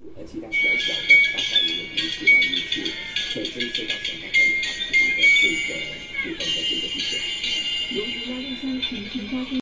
其他小小的，大概也有50到1次，本身收到钱大概有80%的这个部分的这个地点。 由于压力山前庭高